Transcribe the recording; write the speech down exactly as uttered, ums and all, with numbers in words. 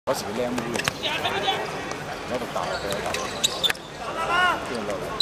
我是个靓妹，我就打，给他打，见到了。